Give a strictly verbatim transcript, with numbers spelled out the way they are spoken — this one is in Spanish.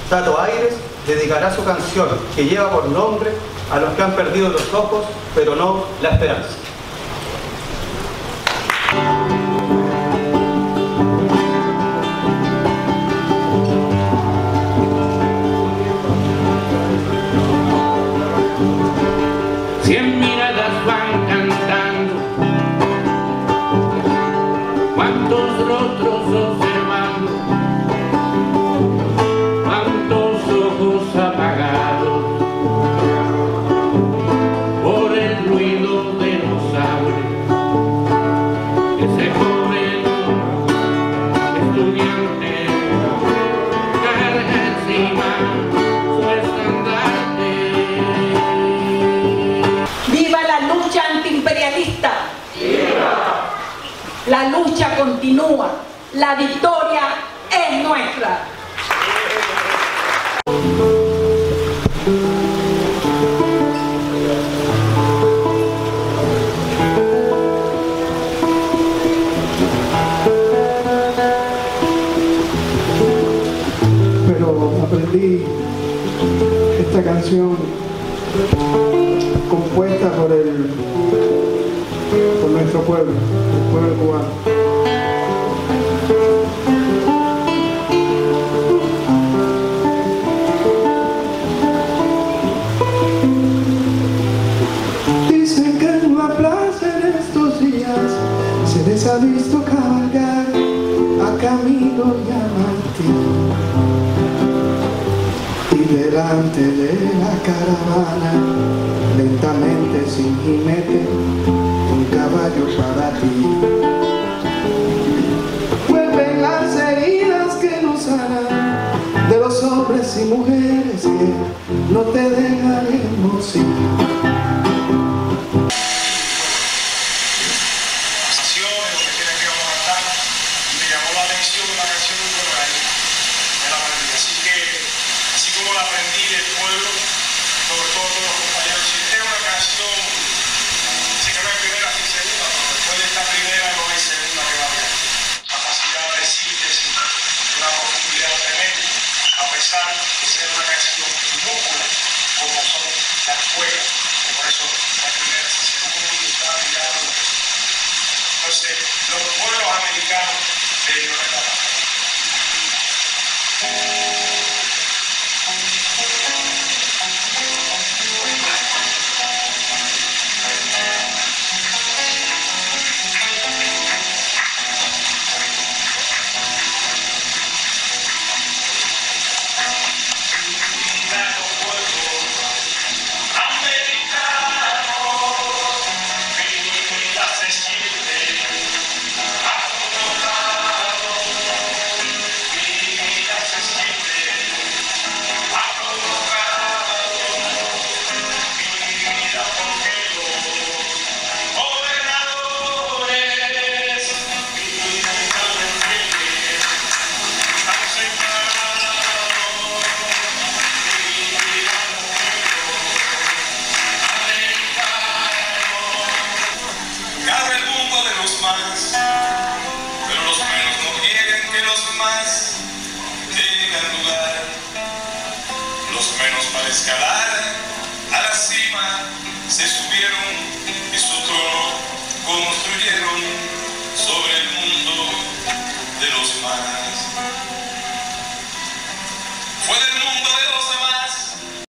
Tato Aires dedicará su canción, que lleva por nombre a los que han perdido los ojos, pero no la esperanza. Cien miradas van cantando, cuántos rostros observando, cuántos ojos apagados por el ruido de los sables. Ese joven estudiante carga encima su estandarte. ¡Viva la lucha antiimperialista! ¡Viva! La lucha continúa, la victoria es nuestra. Pero aprendí esta canción compuesta por el por nuestro pueblo, el pueblo cubano. Dicen que en la plaza en estos días se les ha visto cabalgar a Camilo y a Martín, y delante de la caravana, lentamente sin jinete, un caballo para ti. Vuelven las heridas que nos harán, de los hombres y mujeres que no te dejaremos ir. La aprendí del pueblo, sobre todo todos los compañeros. Si esta es una canción, sí que no hay primera ni segunda, pero después de esta primera no hay segunda que valga. Capacidad de síntesis, una profundidad tremenda, a pesar de ser una canción minúscula, como son las cuerdas. Por eso la primera, la segunda y está ligada. Entonces, los pueblos americanos de Violeta Parra. Pero los menos no quieren que los más lleguen al lugar. Los menos para escalar a la cima se subieron y su trono construyeron sobre el mundo de los más. Fue del mundo de los